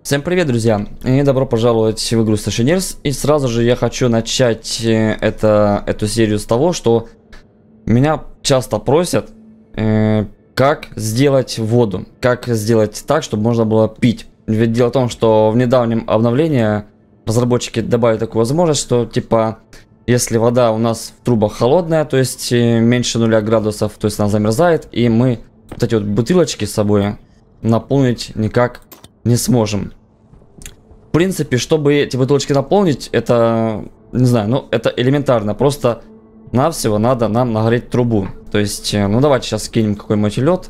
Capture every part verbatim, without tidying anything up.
Всем привет, друзья, и добро пожаловать в игру Stationers. И сразу же я хочу начать это, эту серию с того, что меня часто просят, э, как сделать воду, как сделать так, чтобы можно было пить. Ведь дело в том, что в недавнем обновлении разработчики добавили такую возможность, что типа, если вода у нас в трубах холодная, то есть меньше нуля градусов, то есть она замерзает, и мы вот эти вот бутылочки с собой наполнить никак не сможем. В принципе, чтобы эти бутылочки наполнить, это, не знаю, ну, это элементарно. Просто навсего надо нам нагреть трубу. То есть, ну, давайте сейчас кинем какой-нибудь лед.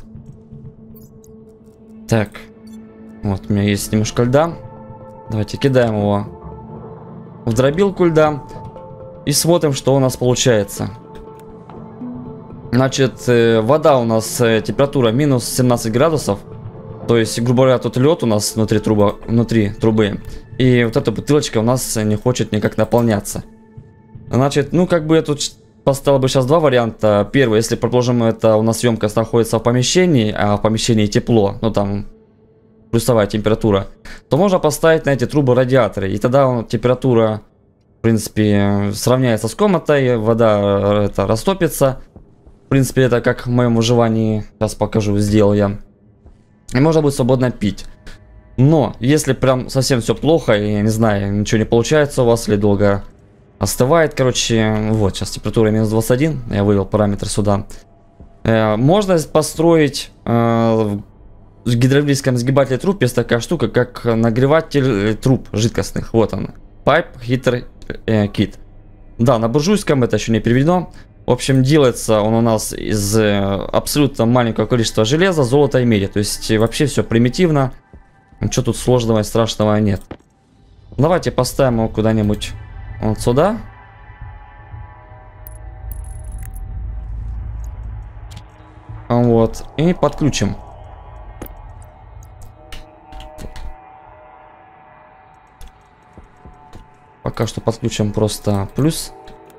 Так. Вот, у меня есть немножко льда. Давайте кидаем его в дробилку льда. И смотрим, что у нас получается. Значит, вода у нас, температура минус семнадцать градусов. То есть, грубо говоря, тут лед у нас внутри, труба, внутри трубы. И вот эта бутылочка у нас не хочет никак наполняться. Значит, ну как бы я тут поставил бы сейчас два варианта. Первый, если, предположим, это у нас емкость находится в помещении, а в помещении тепло, ну там плюсовая температура, то можно поставить на эти трубы радиаторы. И тогда температура, в принципе, сравняется с комнатой, вода это растопится. В принципе, это как в моем выживании, сейчас покажу, сделал я. И можно будет свободно пить. Но, если прям совсем все плохо, и, я не знаю, ничего не получается у вас, или долго остывает, короче, вот, сейчас температура минус двадцать один, я вывел параметр сюда. Э, можно построить э, в гидравлическом сгибателе труб есть такая штука, как нагреватель труб жидкостных. Вот он, Pipe Heater э, Kit. Да, на буржуйском это еще не переведено. В общем, делается он у нас из абсолютно маленького количества железа, золота и меди. То есть вообще все примитивно. Ничего тут сложного и страшного нет. Давайте поставим его куда-нибудь вот сюда. Вот. И подключим. Пока что подключим просто плюс.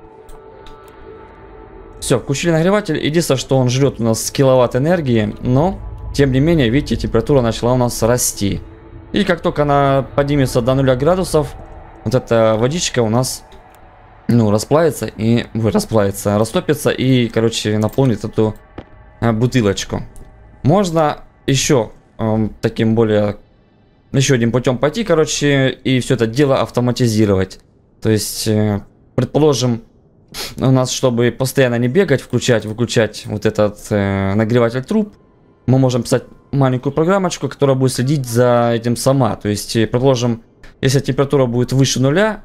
Все, включили нагреватель. Единственное, что он жрет у нас киловатт энергии, но тем не менее, видите, температура начала у нас расти. И как только она поднимется до нуля градусов, вот эта водичка у нас, ну, расплавится и ой, расплавится, растопится и, короче, наполнит эту э, бутылочку. Можно еще э, таким более, еще одним путем пойти, короче, и все это дело автоматизировать. То есть, э, предположим, у нас, чтобы постоянно не бегать, включать, выключать вот этот э, нагреватель труб, мы можем писать маленькую программочку, которая будет следить за этим сама. То есть, предположим, если температура будет выше нуля,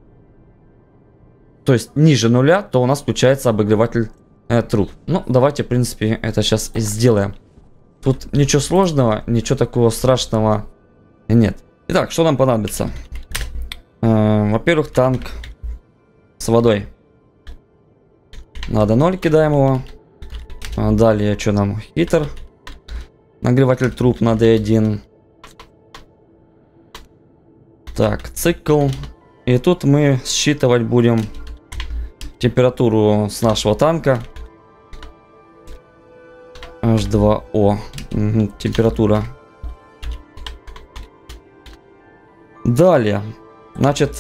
то есть ниже нуля, то у нас включается обогреватель э, труб. Ну, давайте, в принципе, это сейчас и сделаем. Тут ничего сложного, ничего такого страшного нет. Итак, что нам понадобится? Э, во-первых, танк с водой. Надо ноль, кидаем его. Далее, что нам? Хитер. Нагреватель труб на ди один. Так, цикл. И тут мы считывать будем температуру с нашего танка. эйч два о. Угу, температура. Далее. Значит,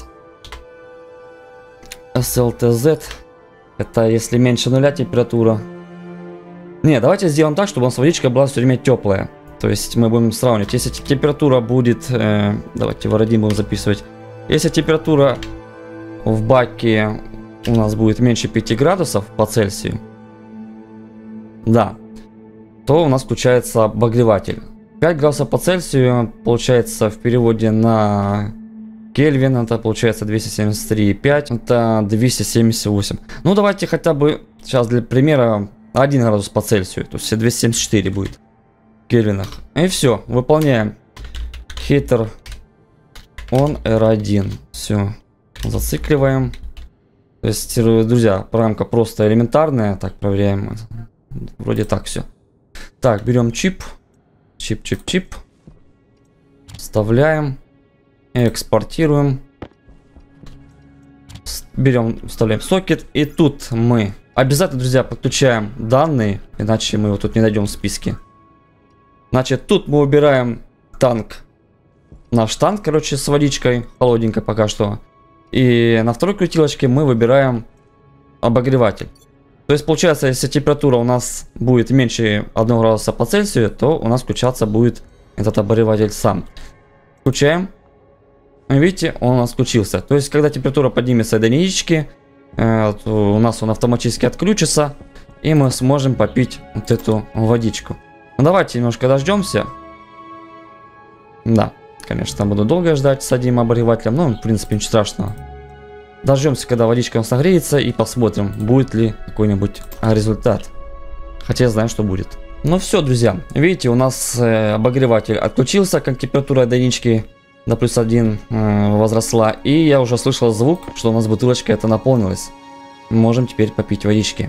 эс эл ти зет. Это если меньше нуля температура. Не, давайте сделаем так, чтобы у нас водичка была все время теплая. То есть мы будем сравнивать. Если температура будет... Э, давайте в один будем записывать. Если температура в баке у нас будет меньше пяти градусов по Цельсию. Да. То у нас включается обогреватель. пять градусов по Цельсию получается в переводе на... Кельвин, это получается двести семьдесят три и пять, это двести семьдесят восемь. Ну давайте хотя бы сейчас для примера один градус по Цельсию, то есть двести семьдесят четыре будет в кельвинах. И все, выполняем хитер он эр один. Все, зацикливаем. То есть, друзья, программка просто элементарная. Так, проверяем. Вроде так все. Так, берем чип. Чип, чип, чип. Вставляем. Экспортируем. Берем, вставляем сокет. И тут мы обязательно, друзья, подключаем данные. Иначе мы его тут не найдем в списке. Значит, тут мы убираем танк наш танк, короче, с водичкой, холодненькой пока что. И на второй крутилочке мы выбираем обогреватель. То есть получается, если температура у нас будет меньше одного градуса по Цельсию, то у нас включаться будет этот обогреватель сам. Включаем. Видите, он у нас включился. То есть, когда температура поднимется до единички, э, у нас он автоматически отключится, и мы сможем попить вот эту водичку. Ну, давайте немножко дождемся. Да, конечно, буду долго ждать с одним обогревателем, но в принципе ничего страшного. Дождемся, когда водичка согреется, и посмотрим, будет ли какой-нибудь результат. Хотя я знаю, что будет. Ну все, друзья, видите, у нас э, обогреватель отключился, как температура до единички до плюс один э, возросла. И я уже слышал звук, что у нас бутылочка это наполнилась. Можем теперь попить водички.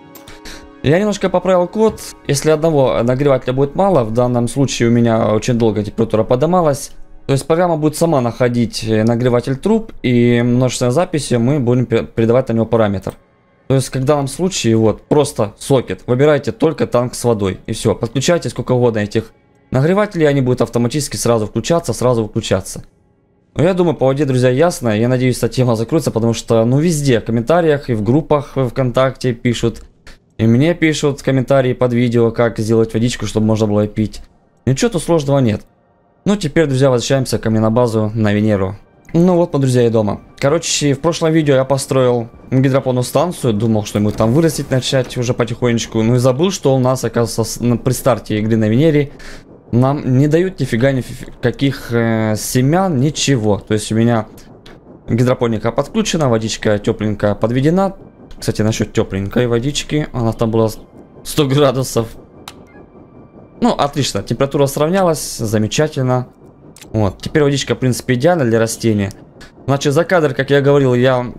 Я немножко поправил код. Если одного нагревателя будет мало, в данном случае у меня очень долго температура поднималась. То есть программа будет сама находить нагреватель труб, и множественной записью мы будем передавать на него параметр. То есть, как в данном случае, вот, просто сокет. Выбирайте только танк с водой, и все. Подключайте сколько угодно этих нагревателей, они будут автоматически сразу включаться, сразу выключаться. Но я думаю, по воде, друзья, ясно. Я надеюсь, эта тема закроется, потому что, ну, везде, в комментариях и в группах в ВКонтакте пишут, и мне пишут в комментарии под видео, как сделать водичку, чтобы можно было пить. Ничего тут сложного нет. Ну, теперь, друзья, возвращаемся ко мне на базу, на Венеру. Ну вот, друзья, я дома. Короче, в прошлом видео я построил гидропонную станцию. Думал, что мы там вырастить начать уже потихонечку. Ну и забыл, что у нас, оказывается, при старте игры на Венере нам не дают нифига никаких э, семян, ничего. То есть у меня гидропоника подключена, водичка тепленькая подведена. Кстати, насчет тепленькой водички, она там была сто градусов. Ну, отлично, температура сравнялась, замечательно. Вот, теперь водичка, в принципе, идеальна для растения. Значит, за кадр, как я говорил, я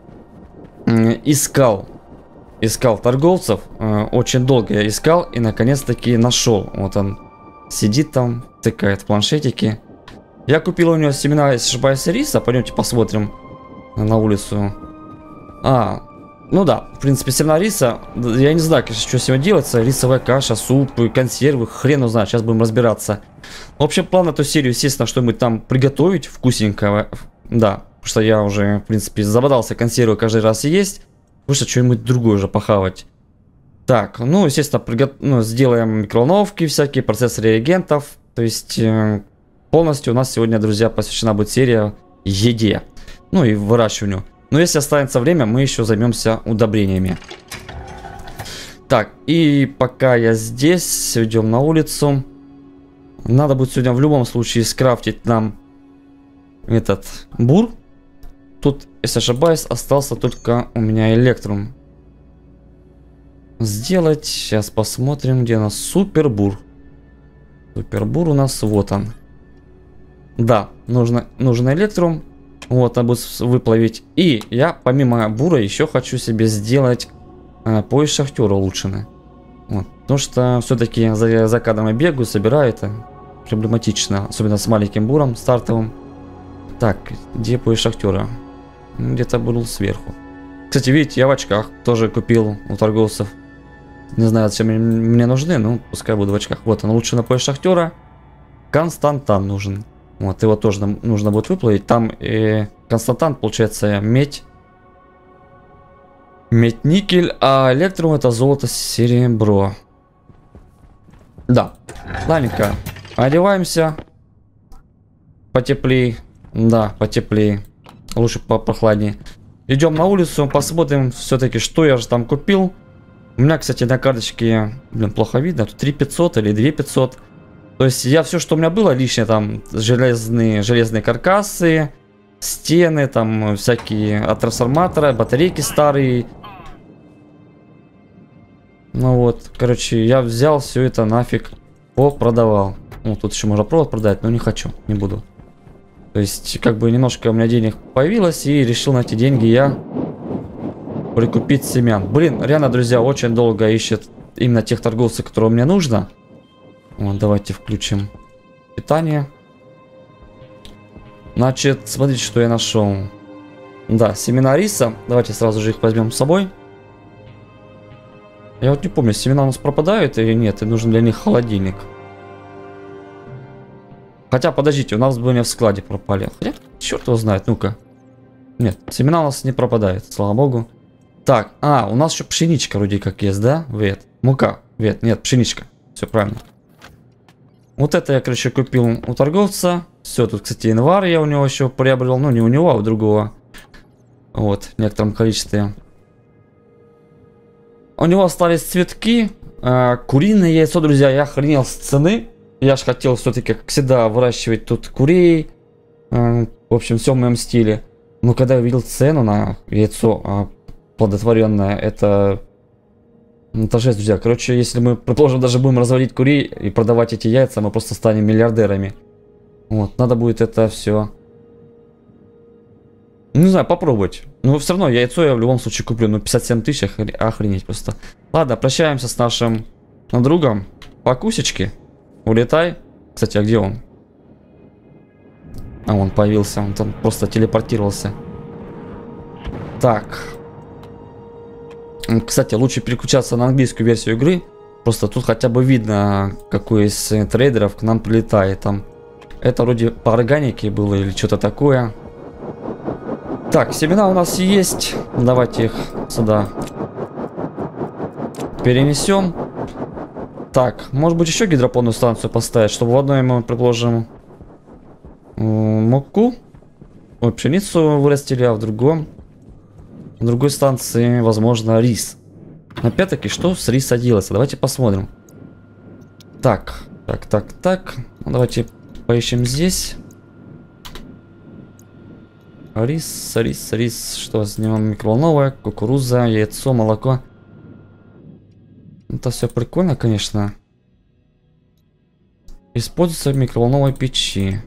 искал, искал торговцев. Очень долго я искал и, наконец-таки, нашел. Вот он сидит там, тыкает в планшетике. Я купил у него семена, если не ошибаюсь, риса. Пойдемте посмотрим на улицу. А... Ну да, в принципе, семена риса, я не знаю, конечно, что сегодня делается, рисовая каша, суп, консервы, хрен узнает, сейчас будем разбираться. В общем, план эту серию, естественно, что-нибудь там приготовить вкусненького, да, потому что я уже, в принципе, забодался консервы каждый раз есть, лучше что-нибудь другое уже похавать. Так, ну, естественно, пригот... ну, сделаем микроволновки всякие, процессоры реагентов, то есть э, полностью у нас сегодня, друзья, посвящена будет серия еде, ну и выращиванию. Но если останется время, мы еще займемся удобрениями. Так, и пока я здесь, идем на улицу. Надо будет сегодня в любом случае скрафтить нам этот бур. Тут, если ошибаюсь, остался только у меня электрум. Сделать, сейчас посмотрим, где у нас супербур. Супербур у нас, вот он. Да, нужно, нужен электрум. Вот, надо будет выплавить. И я, помимо бура, еще хочу себе сделать э, пояс шахтера улучшенный. Вот. Потому что все-таки за, за кадром я бегаю, собираю, это проблематично. Особенно с маленьким буром стартовым. Так, где пояс шахтера? Где-то был сверху. Кстати, видите, я в очках тоже купил у торговцев. Не знаю, зачем мне нужны, но пускай буду в очках. Вот он, улучшенный пояс шахтера. Константан нужен. Вот, его тоже нужно будет выплавить. Там э, константант, получается, медь. Медь, никель, а электрум это золото, серебро. Да, ладненько. Одеваемся. Потеплее. Да, потеплее. Лучше попрохладнее. Идем на улицу, посмотрим все-таки, что я же там купил. У меня, кстати, на карточке, блин, плохо видно. Тут три пятьсот или две пятьсот. То есть я все, что у меня было лишнее, там железные, железные каркасы, стены, там всякие от трансформатора, батарейки старые. Ну вот, короче, я взял все это нафиг, попродавал. Ну, тут еще можно провод продать, но не хочу, не буду. То есть, как бы немножко у меня денег появилось, и решил на эти деньги я прикупить семян. Блин, реально, друзья, очень долго ищет именно тех торговцев, которые мне нужно. Вот, давайте включим питание. Значит, смотрите, что я нашел. Да, семена риса. Давайте сразу же их возьмем с собой. Я вот не помню, семена у нас пропадают или нет, и нужен для них холодильник. Хотя, подождите, у нас бы не в складе пропали. Хотя, черт его знает, ну-ка. Нет, семена у нас не пропадают, слава богу. Так, а, у нас еще пшеничка вроде как есть, да? Вет. Мука. Вет, нет, пшеничка. Все правильно. Вот это я, короче, купил у торговца. Все, тут, кстати, январь я у него еще приобрел. Ну, не у него, а у другого. Вот, в некотором количестве. У него остались цветки. Э, куриное яйцо, друзья. Я охренел с цены. Я же хотел все-таки, как всегда, выращивать тут курей. Э, в общем, все в моем стиле. Но когда я увидел цену на яйцо э, плодотворенное, это... Это жесть, друзья. Короче, если мы, предположим, даже будем разводить курей и продавать эти яйца, мы просто станем миллиардерами. Вот, надо будет это все... Не знаю, попробовать. Но все равно яйцо я в любом случае куплю. Ну, пятьдесят семь тысяч, охренеть просто. Ладно, прощаемся с нашим другом. Покусечки. Улетай. Кстати, а где он? А, он появился. Он там просто телепортировался. Так. Кстати, лучше переключаться на английскую версию игры. Просто тут хотя бы видно, какой из трейдеров к нам прилетает. Там это вроде по органике было или что-то такое. Так, семена у нас есть. Давайте их сюда перенесем. Так, может быть еще гидропонную станцию поставить, чтобы в одной мы, предположим, муку, ой, пшеницу вырастили, а в другом, в другой станции, возможно, рис. Опять-таки, что с риса делается? Давайте посмотрим. Так, так, так, так. Ну, давайте поищем здесь. Рис, рис, рис. Что с ним? Микроволновая, кукуруза, яйцо, молоко. Это все прикольно, конечно. Используется в микроволновой печи.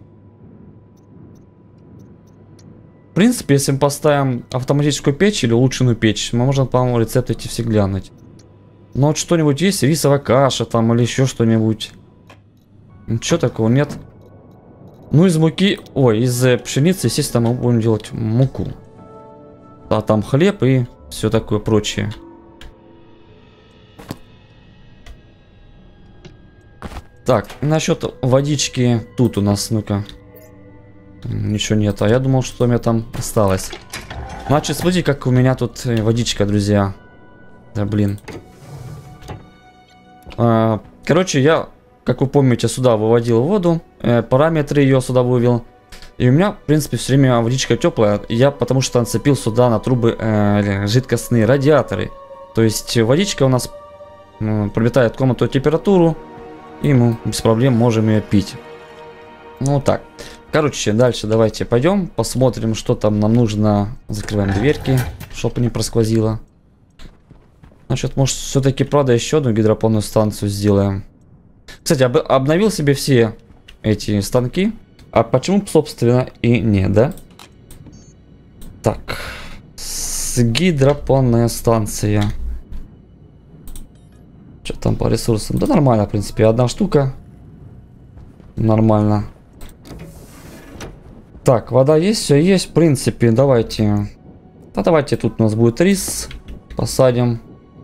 В принципе, если мы поставим автоматическую печь или улучшенную печь, мы можем, по-моему, рецепты эти все глянуть. Но вот что-нибудь есть, рисовая каша там или еще что-нибудь. Ничего такого нет. Ну, из муки, ой, из пшеницы, естественно, мы будем делать муку. А там хлеб и все такое прочее. Так, насчет водички тут у нас, ну-ка. Ничего нет, а я думал, что у меня там осталось. Значит, смотрите, как у меня тут водичка, друзья. Да, блин. А, короче, я, как вы помните, сюда выводил воду. Э, параметры ее сюда вывел. И у меня, в принципе, все время водичка теплая. Я потому что нацепил сюда на трубы э, жидкостные радиаторы. То есть водичка у нас э, пролетает комнатную температуру. И мы без проблем можем ее пить. Ну, вот так. Короче, дальше давайте пойдем, посмотрим, что там нам нужно. Закрываем дверки, чтобы не просквозило. Значит, может, все-таки, правда, еще одну гидропонную станцию сделаем. Кстати, об обновил себе все эти станки. А почему, собственно, и не, да? Так. С гидропонная станция. Что там по ресурсам? Да нормально, в принципе, одна штука. Нормально. Так, вода есть, все есть, в принципе, давайте. Да давайте, тут у нас будет рис. Посадим.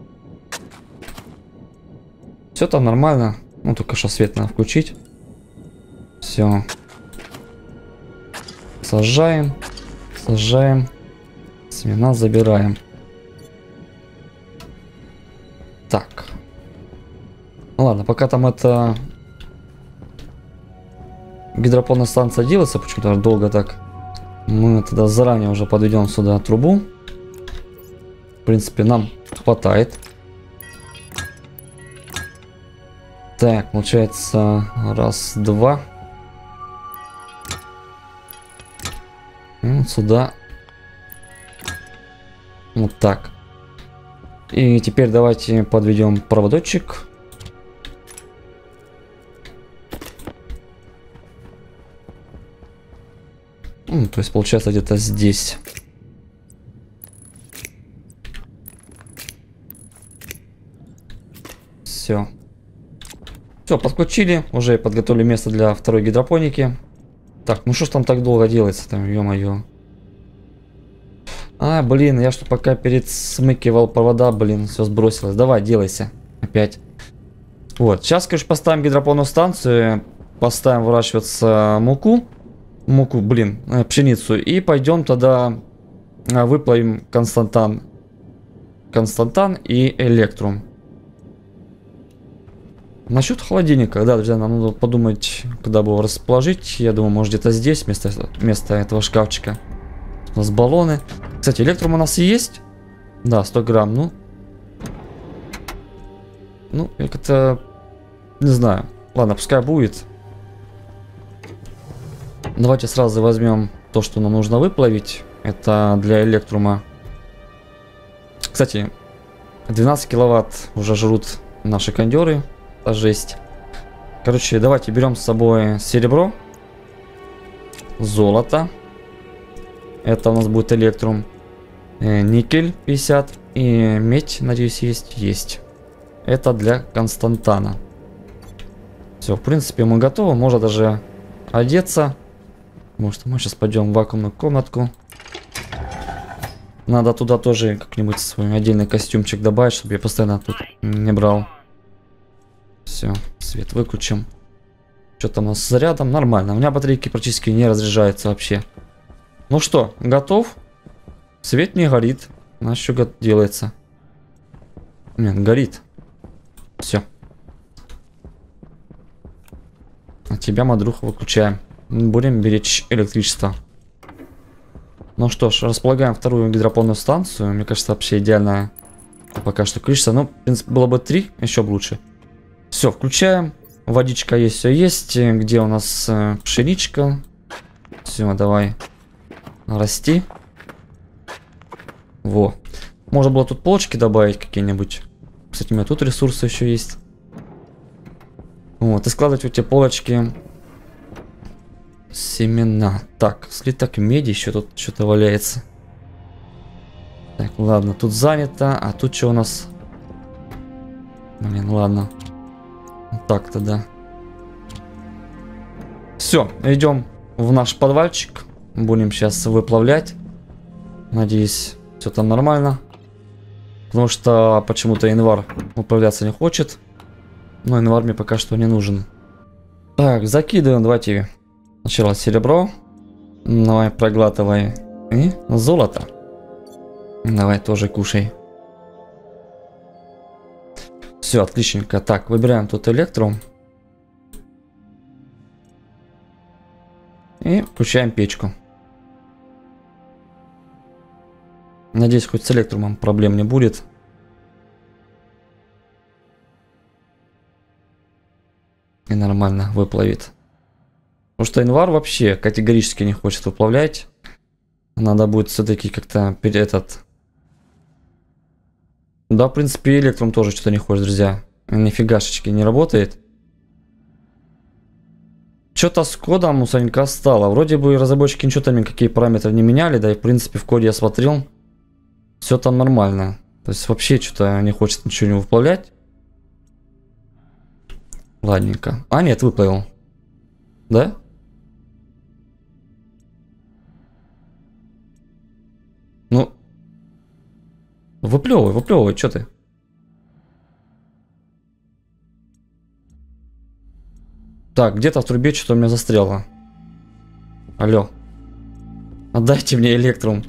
Все там нормально. Ну, только что свет надо включить. Все. Сажаем. Сажаем. Семена забираем. Так. Ну ладно, пока там это... гидропонная станция делается, почему-то долго так. Мы тогда заранее уже подведем сюда трубу. В принципе, нам хватает. Так, получается, раз, два. И вот сюда. Вот так. И теперь давайте подведем проводочек. Ну, то есть получается где-то здесь. Все. Все, подключили. Уже подготовили место для второй гидропоники. Так, ну что ж там так долго делается там, ё-моё. А, блин, я что пока перед смыкивал провода, блин, все сбросилось. Давай, делайся. Опять. Вот, сейчас, конечно, поставим гидропонную станцию. поставим выращиваться муку. Муку, блин, э, пшеницу. И пойдем тогда э, выплавим Константан. Константан и Электрум. Насчет холодильника, да, друзья, нам надо подумать, куда бы его расположить. Я думаю, может где-то здесь, вместо, вместо этого шкафчика. У нас баллоны. Кстати, Электрум у нас и есть. Да, сто грамм, ну. Ну, как-то... Не знаю. Ладно, пускай будет. Давайте сразу возьмем то, что нам нужно выплавить. Это для Электрума. Кстати, двенадцать киловатт уже жрут наши кондеры. Это жесть. Короче, давайте берем с собой серебро. Золото. Это у нас будет Электрум. Э, никель пятьдесят. И медь, надеюсь, есть. Есть. Это для Константана. Все, в принципе, мы готовы. Можно даже одеться. Может, мы сейчас пойдем в вакуумную комнатку. Надо туда тоже как-нибудь свой отдельный костюмчик добавить, чтобы я постоянно тут не брал. Все, свет выключим. Что там у нас с зарядом? Нормально. У меня батарейки практически не разряжаются вообще. Ну что, готов? Свет не горит. У нас что делается? Нет, горит. Все. А тебя, мадруха, выключаем. Будем беречь электричество. Ну что ж, располагаем вторую гидропонную станцию. Мне кажется, вообще идеальная пока что количество. Ну, в принципе, было бы три, еще бы лучше. Все, включаем. Водичка есть, все есть. Где у нас э, пшеничка? Все, давай. Расти. Во. Можно было тут полочки добавить какие-нибудь. Кстати, у меня тут ресурсы еще есть. Вот, и складывать в эти полочки семена. Так, слиток меди еще тут что-то валяется. Так, ладно, тут занято. А тут что у нас? Блин, ладно. Так тогда. Все, идем в наш подвальчик. Будем сейчас выплавлять. Надеюсь, все там нормально. Потому что почему-то январь выплавляться не хочет. Но январь мне пока что не нужен. Так, закидываем, давайте. Сначала серебро. Давай, проглатывай. И золото. Давай, тоже кушай. Все, отличненько. Так, выбираем тут Электрум. И включаем печку. Надеюсь, хоть с Электрумом проблем не будет. И нормально выплавит. Потому что январь вообще категорически не хочет выплавлять. Надо будет все-таки как-то этот... Да, в принципе, Электрум тоже что-то не хочет, друзья. Нифигашечки не работает. Что-то с кодом у Санька стало. Вроде бы разработчики ничего там никакие параметры не меняли. Да и в принципе в коде я смотрел. Все там нормально. То есть вообще что-то не хочет ничего не выплавлять. Ладненько. А, нет, выплавил. Да? Ну. Выплевывай, выплевывай, что ты? Так, где-то в трубе что-то у меня застряло. Алло. Отдайте мне Электрум.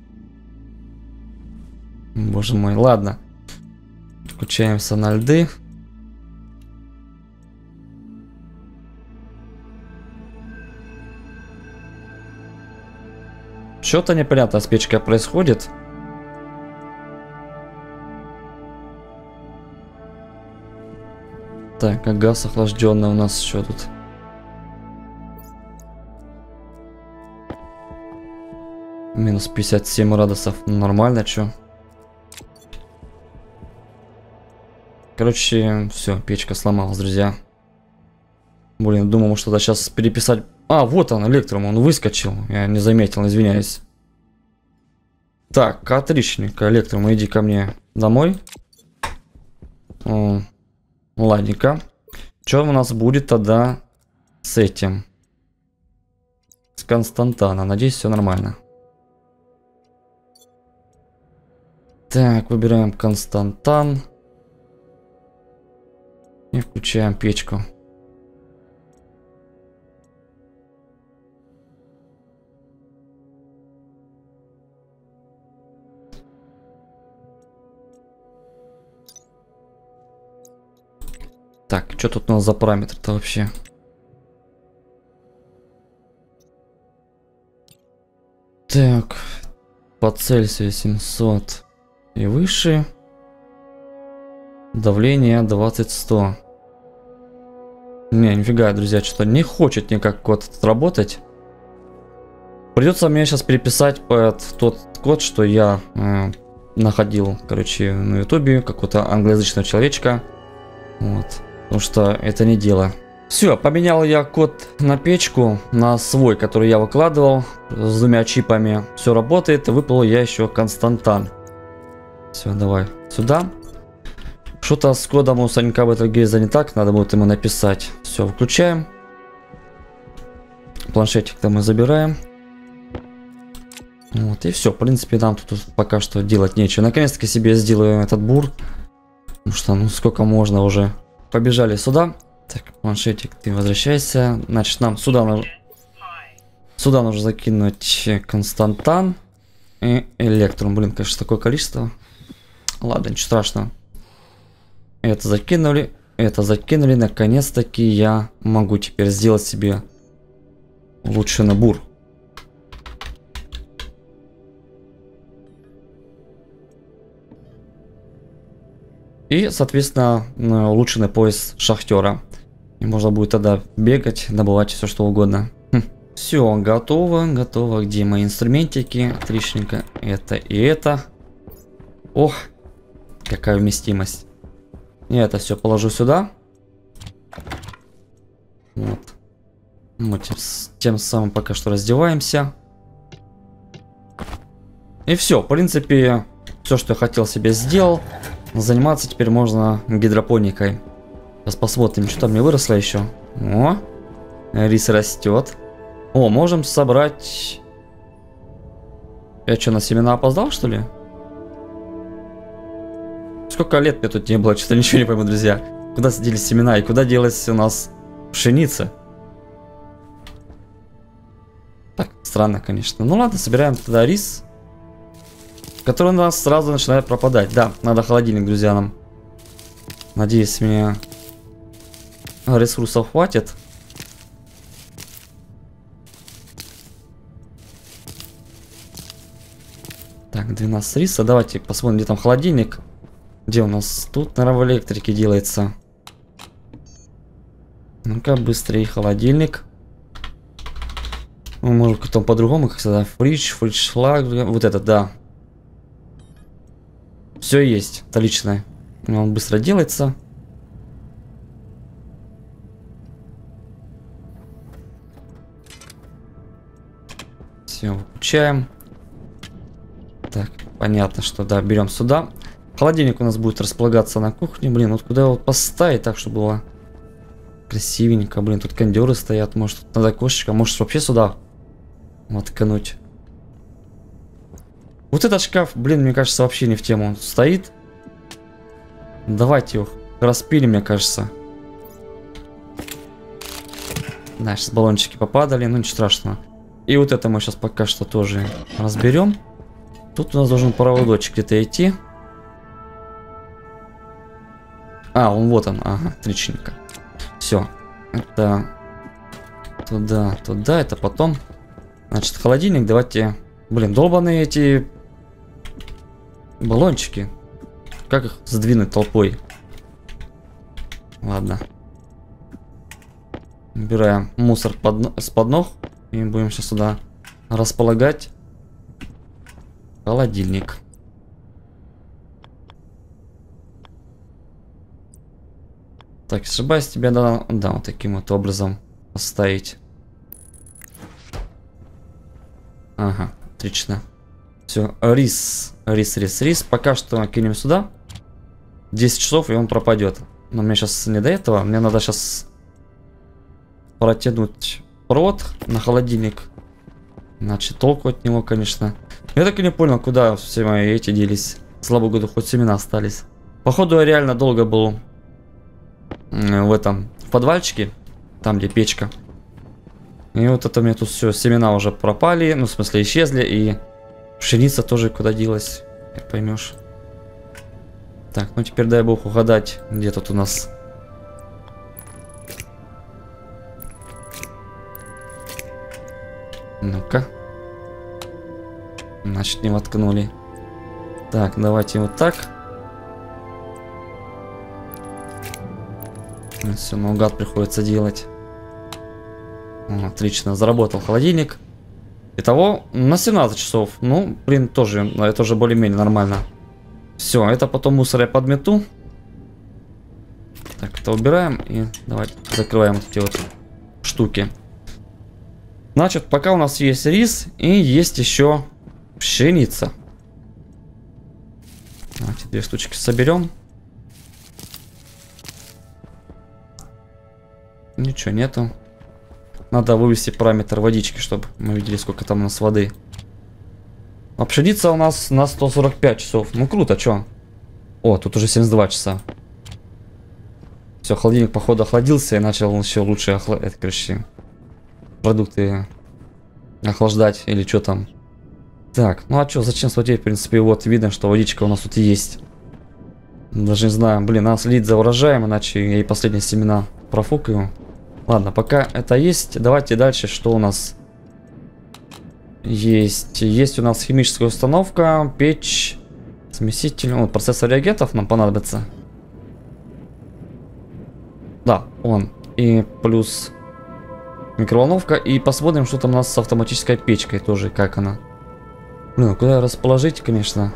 Боже мой, ладно. Включаемся на льды. Что-то непонятно с печкой происходит. Так, а газ охлажденный у нас еще тут. Минус пятьдесят семь градусов. Нормально, что? Короче, все, печка сломалась, друзья. Блин, думал, может тогда сейчас переписать. А, вот он, Электрум, он выскочил. Я не заметил, извиняюсь. Так, отличненько, Электрум, иди ко мне домой. О, ладненько. Что у нас будет тогда с этим? С Константана. Надеюсь, все нормально. Так, выбираем Константан. И включаем печку. Так, что тут у нас за параметр-то вообще? Так, по Цельсию семьсот и выше. Давление двадцать сто. Не, нифига, друзья, что-то не хочет никак код этот работать. Придется мне сейчас переписать под тот код, что я э, находил, короче, на ютубе, какого-то англоязычного человечка. Вот. Потому что это не дело. Все, поменял я код на печку, на свой, который я выкладывал, с двумя чипами. Все работает, выпал я еще Константан. Все, давай сюда. Что-то с кодом у Санька Бетельгейза не так, надо будет ему написать. Все, выключаем. Планшетик-то мы забираем. Вот, и все, в принципе, нам тут пока что делать нечего. Наконец-таки себе сделаю этот бур. Потому что, ну, сколько можно уже. Побежали сюда. Так, планшетик, ты возвращайся. Значит, нам сюда, нужно... сюда нужно закинуть Константан и Электрум. Блин, конечно, такое количество. Ладно, ничего страшного. Это закинули, это закинули. Наконец-таки я могу теперь сделать себе улучшенный бур. И, соответственно, улучшенный пояс шахтера. И можно будет тогда бегать, добывать все что угодно. Хм. Все, готово, готово. Где мои инструментики? Отличненько. Это и это. Ох, какая вместимость. Я это все положу сюда. Вот. Мы тем, тем самым пока что раздеваемся. И все, в принципе, все, что я хотел себе сделал. Заниматься теперь можно гидропоникой. Сейчас посмотрим, что там мне выросло еще. О, рис растет. О, можем собрать... Я что, на семена опоздал, что ли? Сколько лет мне тут не было, что-то ничего не пойму, друзья. Куда садились семена и куда делась у нас пшеница? Так, странно, конечно. Ну ладно, собираем тогда рис, который у нас сразу начинает пропадать. Да, надо холодильник, друзья, нам. Надеюсь, мне ресурсов хватит. Так, двенадцать риса. Давайте посмотрим, где там холодильник. Где у нас? Тут, наверное, в электрике делается. Ну-ка, быстрее холодильник. Ну, может, потом по-другому, как всегда. Фридж, фридж шлаг. Вот этот, да. Все есть. Отлично. Он быстро делается. Все, выключаем. Так, понятно, что да, берем сюда. Холодильник у нас будет располагаться на кухне. Блин, вот куда его поставить так, чтобы было красивенько. Блин, тут кондеры стоят. Может, тут надо окошечко. Может, вообще сюда воткнуть. Вот этот шкаф, блин, мне кажется, вообще не в тему. Он стоит. Давайте его распилим, мне кажется. Да, сейчас баллончики попадали, но ничего страшного. И вот это мы сейчас пока что тоже разберем. Тут у нас должен проводочек где-то идти. А, он вот он. Ага, отличненько. Все. Это туда, туда, это потом. Значит, холодильник, давайте. Блин, долбаные эти баллончики. Как их сдвинуть толпой? Ладно. Убираем мусор под, с-под ног. И будем сейчас сюда располагать холодильник. Так, ошибаюсь, тебя надо, да, вот таким вот образом поставить. Ага, отлично. Все, рис, рис, рис, рис. Пока что кинем сюда. десять часов, и он пропадет. Но мне сейчас не до этого. Мне надо сейчас протянуть провод на холодильник. Значит, толку от него, конечно. Я так и не понял, куда все мои эти делись. Слава богу, хоть семена остались. Походу, я реально долго был в этом в подвальчике, там где печка. И вот это у меня тут все, семена уже пропали, ну в смысле исчезли, и пшеница тоже куда делась, как поймешь. Так, ну теперь дай бог угадать, где тут у нас Ну-ка. Значит, не воткнули. Так, давайте вот так. Все наугад приходится делать. Отлично, заработал холодильник. Итого на семнадцать часов. Ну, блин, тоже, это уже более-менее нормально. Все, это потом мусор я подмету. Так, это убираем и давайте закрываем вот эти вот штуки. Значит, пока у нас есть рис и есть еще пшеница. Давайте две штучки соберем. Ничего нету. Надо вывести параметр водички, чтобы мы видели, сколько там у нас воды. А пшеница у нас на сто сорок пять часов. Ну круто, чё? О, тут уже семьдесят два часа. Все, холодильник, походу, охладился и начал еще лучше охлаждать, короче, продукты охлаждать или что там. Так, ну а что, зачем смотреть, в принципе, вот видно, что водичка у нас тут есть. Даже не знаю, блин, надо следить за урожаем, иначе я и последние семена профукаю. Ладно, пока это есть, давайте дальше, что у нас есть. Есть у нас химическая установка, печь, смеситель, вот, процессор реагентов нам понадобится. Да, он. И плюс микроволновка. И посмотрим, что там у нас с автоматической печкой тоже, как она. Блин, куда расположить, конечно.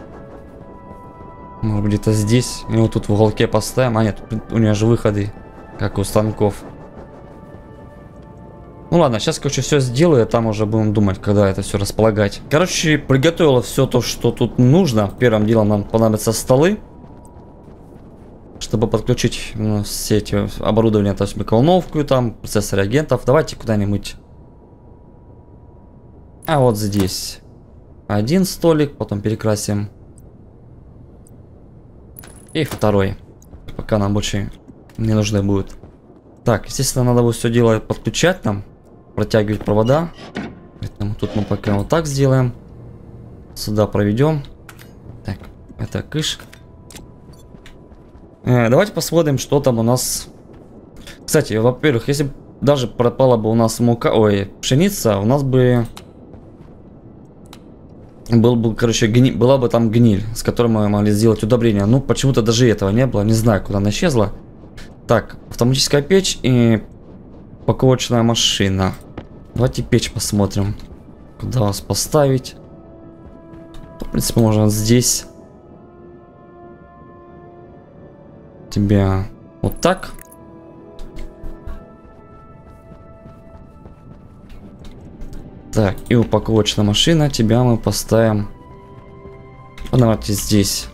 Может быть, где-то здесь. И вот тут в уголке поставим. А нет, у нее же выходы, как у станков. Ну ладно, сейчас, короче, все сделаю, там уже будем думать, когда это все располагать. Короче, приготовила все то, что тут нужно. Первым делом нам понадобятся столы, чтобы подключить, ну, все эти оборудования, то есть микроволновку, там, процессор реагентов. Давайте куда-нибудь. А вот здесь один столик, потом перекрасим. И второй. Пока нам больше не нужны будут. Так, естественно, надо будет все дело подключать нам. Протягивать провода. Поэтому тут мы пока вот так сделаем. Сюда проведем. Так, это кыш. Э, давайте посмотрим, что там у нас. Кстати, во-первых, если даже пропала бы у нас мука, ой, пшеница, у нас бы был бы, короче, гни... была бы там гниль, с которой мы могли сделать удобрение. Ну, почему-то даже этого не было. Не знаю, куда она исчезла. Так, автоматическая печь и упаковочная машина. Давайте печь посмотрим. Куда вас поставить? В принципе, можно здесь. Тебя вот так. Так, и упаковочная машина. Тебя мы поставим. Давайте здесь.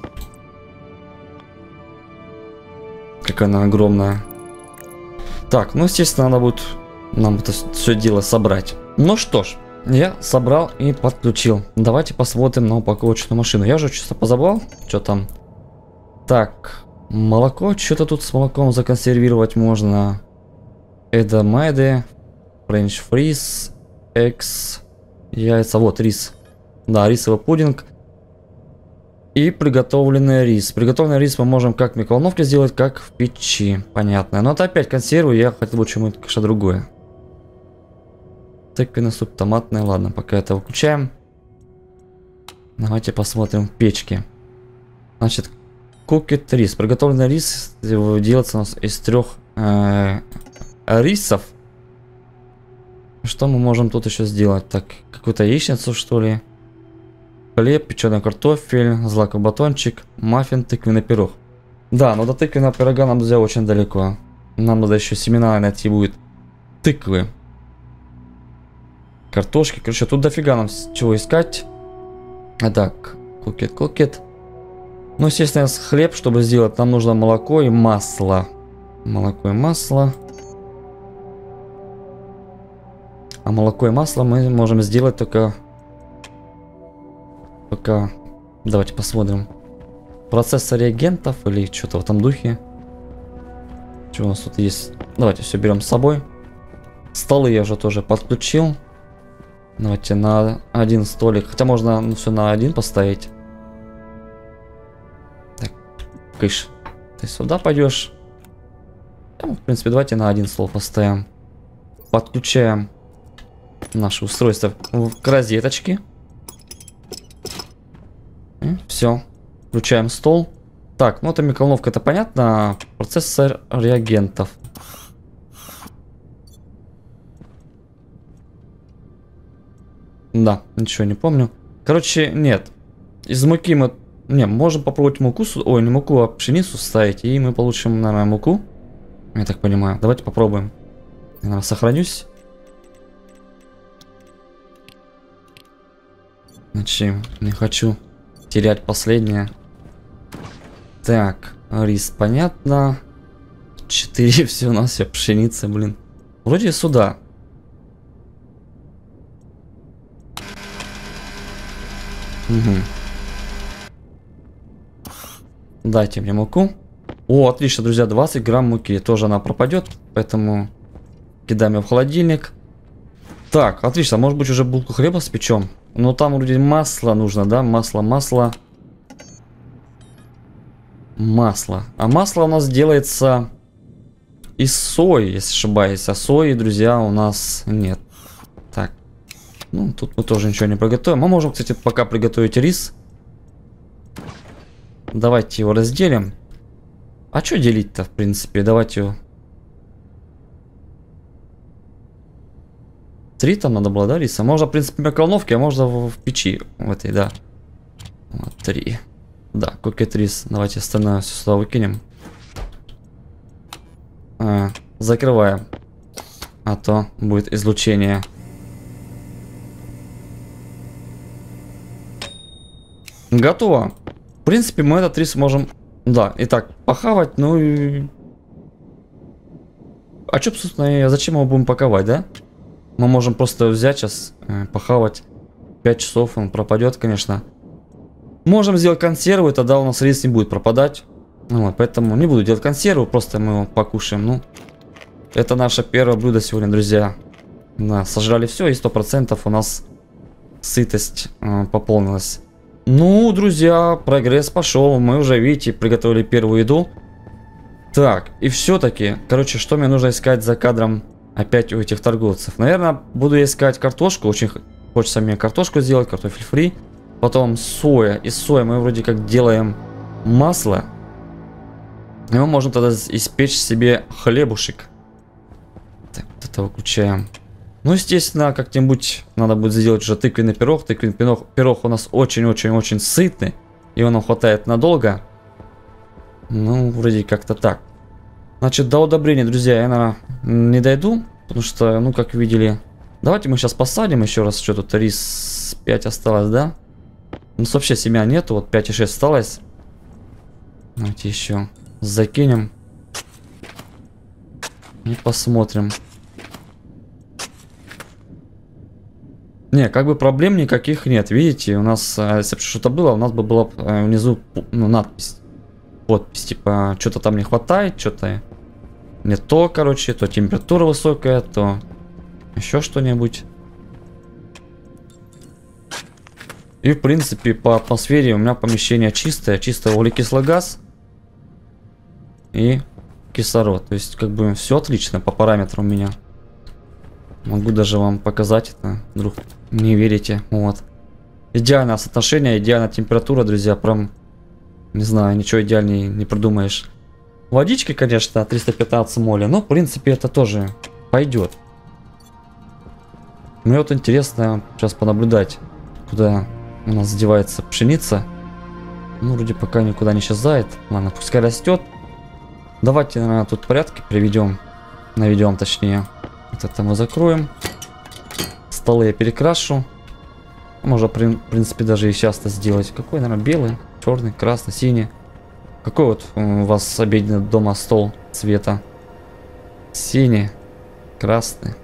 Какая она огромная. Так, ну, естественно, надо будет нам это все дело собрать. Ну что ж, я собрал и подключил. Давайте посмотрим на упаковочную машину. Я уже чисто позабрал, что там. Так, молоко. Что-то тут с молоком законсервировать можно. Эдамеды, френч фриз, экс, яйца. Вот рис. Да, рисовый пудинг. И приготовленный рис. Приготовленный рис мы можем как в микроволновке сделать, как в печи. Понятно. Но это опять консервы. Я хотел бы чему-то, конечно, другое. Тыквенный суп, томатный. Ладно, пока это выключаем. Давайте посмотрим печки. Значит, кукет рис. Приготовленный рис делается у нас из трех э, рисов. Что мы можем тут еще сделать? Так, какую-то яичницу, что ли? Хлеб, печеный картофель, злаковый батончик, маффин, тыквенный пирог. Да, но до тыквенного пирога нам, друзья, очень далеко. Нам надо еще семена найти будет. Тыквы. Картошки. Короче, тут дофига нам чего искать. А так, кукет, кукет. Ну, естественно, хлеб, чтобы сделать, нам нужно молоко и масло. Молоко и масло. А молоко и масло мы можем сделать только... Пока... Давайте посмотрим. Процессор реагентов или что-то в этом духе. Что у нас тут есть? Давайте все берем с собой. Столы я уже тоже подключил. Давайте на один столик. Хотя можно, ну, все на один поставить. Так, кыш. Ты сюда пойдешь. Ну, в принципе, давайте на один стол поставим. Подключаем наше устройство к розеточке. Все. Включаем стол. Так, ну это микроволновка, это понятно. Процессор реагентов. Да, ничего не помню. Короче, нет. Из муки мы... Не, можем попробовать муку... Ой, не муку, а пшеницу ставить. И мы получим, наверное, муку. Я так понимаю. Давайте попробуем. Я, наверное, сохранюсь. Значит, не хочу терять последнее. Так, рис, понятно. Четыре все у нас, все пшеница, блин. Вроде сюда. Угу. Дайте мне муку. О, отлично, друзья, двадцать грамм муки. Тоже она пропадет, поэтому кидаем ее в холодильник. Так, отлично, может быть уже булку хлеба спечем. Но там вроде масло нужно, да? Масло, масло. Масло. А масло у нас делается из сои, если ошибаюсь. А сои, друзья, у нас нет. Так. Ну, тут мы тоже ничего не приготовим. Мы можем, кстати, пока приготовить рис. Давайте его разделим. А что делить-то, в принципе? Давайте его... Три там надо было, да, риса? Можно, в принципе, в микроволновке, а можно в, в печи. В этой, да. Вот, три. Да, кукет рис. Давайте остальное все сюда выкинем. А, закрываем. А то будет излучение. Готово. В принципе, мы этот рис можем... Да, итак, похавать, ну и... А что, собственно, зачем его будем паковать, да? Мы можем просто взять сейчас, э, похавать. пять часов он пропадет, конечно. Можем сделать консерву, и тогда у нас рис не будет пропадать. Ну, вот, поэтому не буду делать консерву, просто мы его покушаем. Ну, это наше первое блюдо сегодня, друзья. Да, сожрали все, и сто процентов у нас сытость э, пополнилась. Ну, друзья, прогресс пошел. Мы уже, видите, приготовили первую еду. Так, и все-таки, короче, что мне нужно искать за кадром опять у этих торговцев? Наверное, буду искать картошку. Очень хочется мне картошку сделать, картофель фри. Потом соя. Из сои мы вроде как делаем масло. И мы можем тогда испечь себе хлебушек. Так, вот это выключаем. Ну, естественно, как-нибудь надо будет сделать уже тыквенный пирог. Тыквенный пирог, пирог у нас очень-очень-очень сытный. Его нам хватает надолго. Ну, вроде как-то так. Значит, до удобрения, друзья, я, наверное, не дойду. Потому что, ну, как видели... Давайте мы сейчас посадим еще раз. Что тут, рис пять осталось, да? Ну, вообще семян нету. Вот пять и шесть осталось. Давайте еще закинем. И посмотрим. Не, как бы проблем никаких нет. Видите, у нас, если бы что-то было, у нас бы была внизу, ну, надпись. Подпись, типа, что-то там не хватает, что-то не то, короче, то температура высокая, то еще что-нибудь. И, в принципе, по атмосфере у меня помещение чистое. Чисто углекислый газ и кислород. То есть, как бы, все отлично по параметрам у меня. Могу даже вам показать это, вдруг не верите. Вот. Идеальное соотношение, идеальная температура, друзья. Прям, не знаю, ничего идеальнее не придумаешь. Водички, конечно, триста пятнадцать моля, но, в принципе, это тоже пойдет. Мне вот интересно сейчас понаблюдать, куда у нас девается пшеница. Ну, вроде пока никуда не исчезает. Ладно, пускай растет. Давайте, наверное, тут порядки приведем. Наведем, точнее. Вот это мы закроем. Столы я перекрашу. Можно, в принципе, даже и часто сделать. Какой, наверное, белый, черный, красный, синий. Какой вот у вас обеденный дома стол цвета? Синий, красный,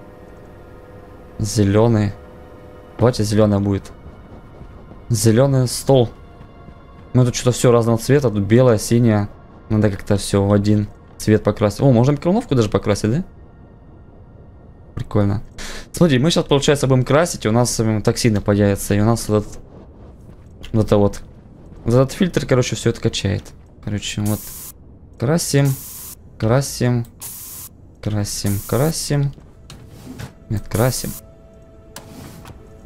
зеленый. Давайте зеленый будет. Зеленый стол. Ну, тут что-то все разного цвета. Тут белое, синее. Надо как-то все в один цвет покрасить. О, можно микроволновку даже покрасить, да? Прикольно. Смотри, мы сейчас, получается, будем красить, и у нас токсины появятся, и у нас вот этот, вот это вот, вот этот фильтр, короче, все это качает. Короче, вот, красим, красим, красим, красим, нет, красим,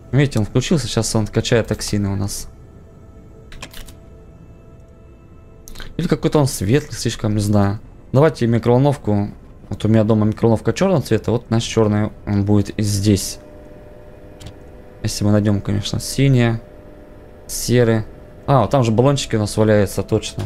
Видите, он включился, сейчас он качает токсины у нас. Или какой-то он светлый, слишком, не знаю. Давайте микроволновку. Вот у меня дома микроволновка черного цвета, вот наш черный он будет и здесь. Если мы найдем, конечно, синие, серые. А, вот там же баллончики у нас валяются, точно.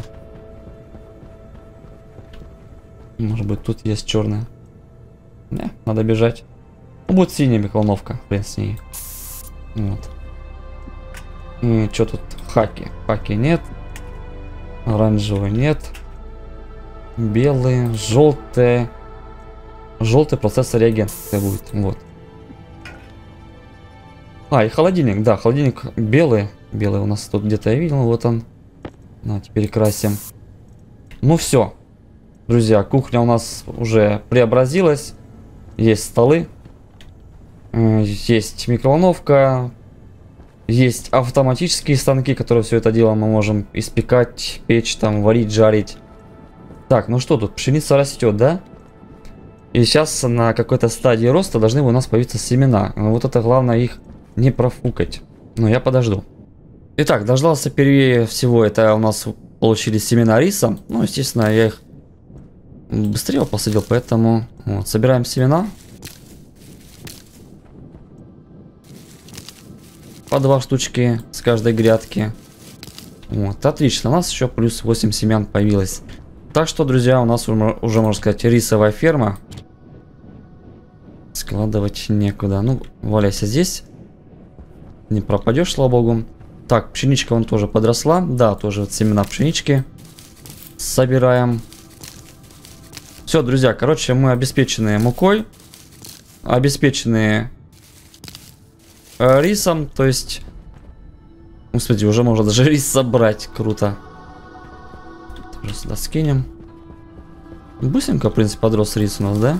Может быть, тут есть черная. Не, надо бежать. Ну, будет синяя микроволновка, хрен с ней. Вот. И что тут? Хаки. Хаки нет. Оранжевый нет. Белые, желтые. Желтый процессор реагент будет. Вот. А, и холодильник. Да, холодильник белый. Белый у нас тут где-то я видел. Вот он. На, теперь красим. Ну все. Друзья, кухня у нас уже преобразилась. Есть столы. Есть микроволновка. Есть автоматические станки, которые все это дело мы можем испекать, печь, там, варить, жарить. Так, ну что тут? Пшеница растет, да? И сейчас на какой-то стадии роста должны у нас появиться семена. Вот это главное их не профукать. Но я подожду. Итак, дождался впервые всего. Это у нас получились семена риса. Ну, естественно, я их быстрее посадил, поэтому вот, собираем семена. По два штучки с каждой грядки. Вот, отлично. У нас еще плюс восемь семян появилось. Так что, друзья, у нас уже, можно сказать, рисовая ферма. Складывать некуда. Ну, валяйся здесь. Не пропадешь, слава богу. Так, пшеничка вон тоже подросла. Да, тоже вот семена пшенички собираем. Все, друзья, короче, мы обеспечены мукой. Обеспечены э, рисом. То есть, господи, уже можно даже рис собрать. Круто. Тоже сюда скинем. Быстренько, в принципе, подрос рис у нас, да?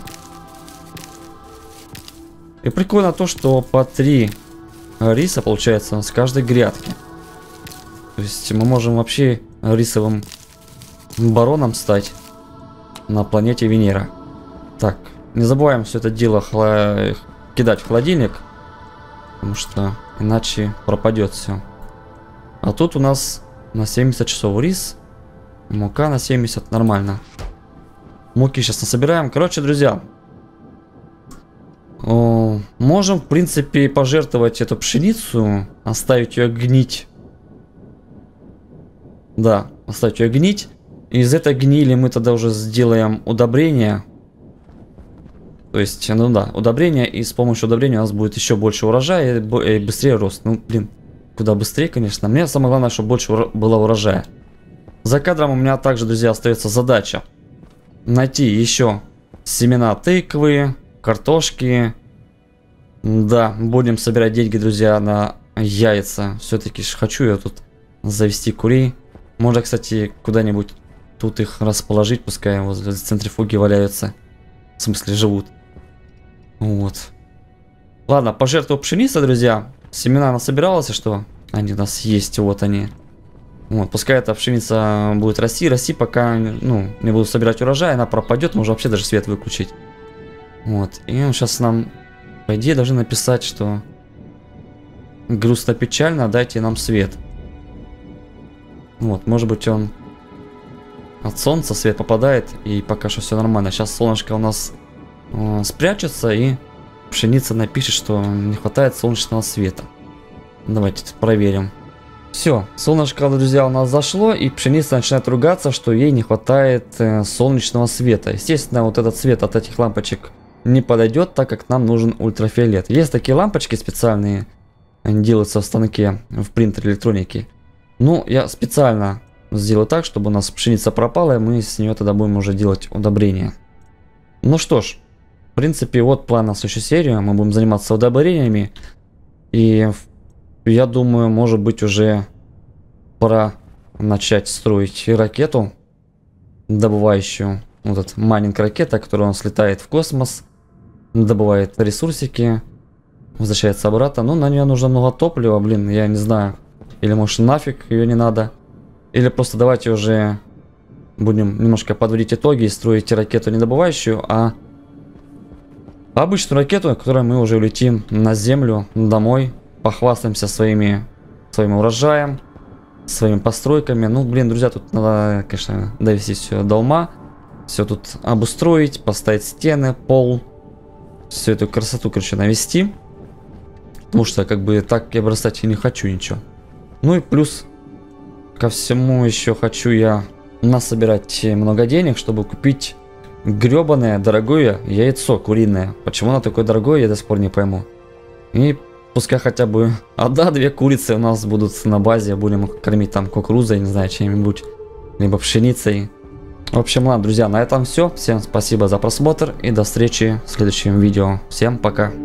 И прикольно то, что по три риса получается у нас с каждой грядки. То есть мы можем вообще рисовым бароном стать на планете Венера. Так, не забываем все это дело хла... кидать в холодильник, потому что иначе пропадет все. А тут у нас на семьдесят часов рис, мука на семьдесят, нормально. Муки сейчас насобираем. Короче, друзья, о, можем, в принципе, пожертвовать эту пшеницу, оставить ее гнить. Да, оставить ее гнить. Из этой гнили мы тогда уже сделаем удобрение. То есть, ну да, удобрение. И с помощью удобрения у нас будет еще больше урожая и быстрее рост. Ну, блин, куда быстрее, конечно. Мне самое главное, чтобы больше было урожая. За кадром у меня также, друзья, остается задача найти еще семена тыквы, картошки. Да, будем собирать деньги, друзья, на яйца. Все-таки хочу я тут завести курей. Можно, кстати, куда-нибудь тут их расположить, пускай возле центрифуги валяются. В смысле, живут. Вот. Ладно, пожертвую пшеницей, друзья. Семена насобиралась, что они у нас есть, вот они. Вот, пускай эта пшеница будет расти, расти, пока, ну, не буду собирать урожай, она пропадет, можно вообще даже свет выключить. Вот, и он сейчас нам, по идее, должен написать, что грустно-печально, дайте нам свет. Вот, может быть, он от солнца свет попадает, и пока что все нормально. Сейчас солнышко у нас э, спрячется, и пшеница напишет, что не хватает солнечного света. Давайте проверим. Все, солнышко, друзья, у нас зашло, и пшеница начинает ругаться, что ей не хватает э, солнечного света. Естественно, вот этот свет от этих лампочек не подойдет, так как нам нужен ультрафиолет. Есть такие лампочки специальные, они делаются в станке, в принтере электроники. Ну, я специально сделаю так, чтобы у нас пшеница пропала, и мы с нее тогда будем уже делать удобрения. Ну что ж, в принципе, вот план на следующую серию. Мы будем заниматься удобрениями. И я думаю, может быть, уже пора начать строить ракету, добывающую, вот этот майнинг ракета, которая у нас летает в космос, добывает ресурсики, возвращается обратно. Но на нее нужно много топлива, блин, я не знаю. Или может нафиг ее не надо. Или просто давайте уже будем немножко подводить итоги и строить ракету не добывающую, а обычную ракету, которой мы уже улетим на Землю, домой, похвастаемся своими, своим урожаем, своими постройками. Ну, блин, друзья, тут надо, конечно, довести все до ума. Все тут обустроить, поставить стены, пол. Всю эту красоту, короче, навести. Потому что, как бы, так я бросать и не хочу ничего. Ну и плюс ко всему еще хочу я насобирать много денег, чтобы купить гребаное дорогое яйцо куриное. Почему оно такое дорогое, я до сих пор не пойму. И пускай хотя бы одна-две курицы у нас будут на базе, будем кормить там кукурузой, не знаю, чем-нибудь, либо пшеницей. В общем, ладно, друзья, на этом все. Всем спасибо за просмотр и до встречи в следующем видео. Всем пока.